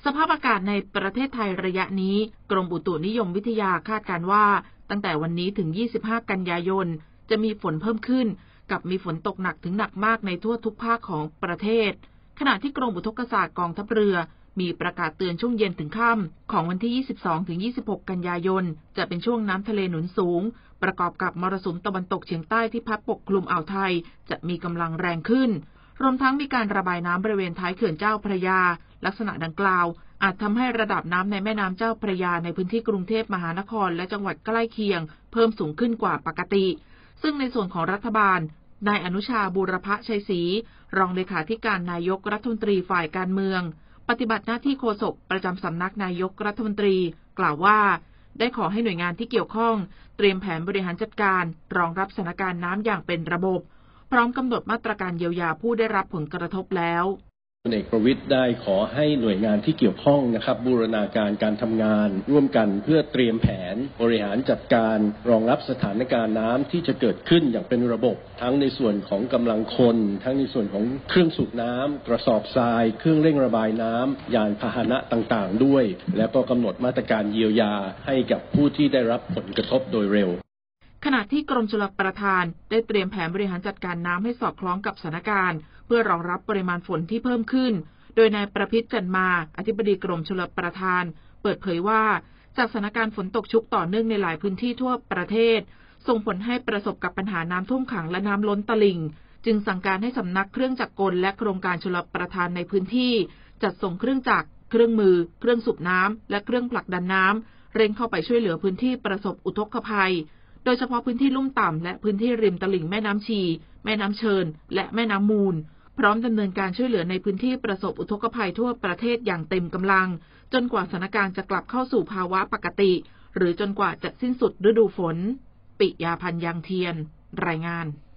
สภาพอากาศในประเทศไทยระยะนี้กรมอุตุนิยมวิทยาคาดการณ์ว่าตั้งแต่วันนี้ถึง 25 กันยายนจะมีฝนเพิ่มขึ้นกับมีฝนตกหนักถึงหนักมากในทั่วทุกภาคของประเทศขณะที่กรมอุทกศาสตร์กองทัพเรือมีประกาศเตือนช่วงเย็นถึงค่ำของวันที่ 22 ถึง 26 กันยายนจะเป็นช่วงน้ำทะเลหนุนสูงประกอบกับมรสุมตะวันตกเฉียงใต้ที่พัดปกคลุมอ่าวไทยจะมีกำลังแรงขึ้นรวมทั้งมีการระบายน้ำบริเวณท้ายเขื่อนเจ้าพระยาลักษณะดังกล่าวอาจทำให้ระดับน้ำในแม่น้ำเจ้าพระยาในพื้นที่กรุงเทพมหานครและจังหวัดใกล้เคียงเพิ่มสูงขึ้นกว่าปกติซึ่งในส่วนของรัฐบาลนายอนุชาบูรพชัยศรีรองเลขาธิการนายกรัฐมนตรีฝ่ายการเมืองปฏิบัติหน้าที่โฆษกประจำสำนักนายกรัฐมนตรีกล่าวว่าได้ขอให้หน่วยงานที่เกี่ยวข้องเตรียมแผนบริหารจัดการรองรับสถานการณ์น้ำอย่างเป็นระบบพร้อมกำหนดมาตรการเยียวยาผู้ได้รับผลกระทบแล้วพลเอกประวิตรได้ขอให้หน่วยงานที่เกี่ยวข้องนะครับบูรณาการการทำงานร่วมกันเพื่อเตรียมแผนบริหารจัดการรองรับสถานการณ์น้ำที่จะเกิดขึ้นอย่างเป็นระบบทั้งในส่วนของกำลังคนทั้งในส่วนของเครื่องสูบน้ำกระสอบทรายเครื่องเร่งระบายน้ำยานพาหนะต่างๆด้วยแล้วก็กำหนดมาตรการเยียวยาให้กับผู้ที่ได้รับผลกระทบโดยเร็วขณะที่กรมชลประทานได้เตรียมแผนบริหารจัดการน้ำให้สอดคล้องกับสถานการณ์เพื่อรองรับปริมาณฝนที่เพิ่มขึ้นโดยนายประพิตรจันมาอธิบดีกรมชลประทานเปิดเผยว่าจากสถานการณ์ฝนตกชุกต่อเนื่องในหลายพื้นที่ทั่วประเทศส่งผลให้ประสบกับปัญหาน้ำท่วมขังและน้ำล้นตลิ่งจึงสั่งการให้สำนักเครื่องจักรกลและโครงการชลประทานในพื้นที่จัดส่งเครื่องจักรเครื่องมือเครื่องสูบน้ำและเครื่องผลักดันน้ำเร่งเข้าไปช่วยเหลือพื้นที่ประสบอุทกภัยโดยเฉพาะพื้นที่ลุ่มต่ำและพื้นที่ริมตลิ่งแม่น้ำชีแม่น้ำเชิญและแม่น้ำมูลพร้อมดำเนินการช่วยเหลือในพื้นที่ประสบอุทกภัยทั่วประเทศอย่างเต็มกำลังจนกว่าสถานการณ์จะกลับเข้าสู่ภาวะปกติหรือจนกว่าจะสิ้นสุดฤดูฝนปิยาพันธ์ ยางเทียนรายงาน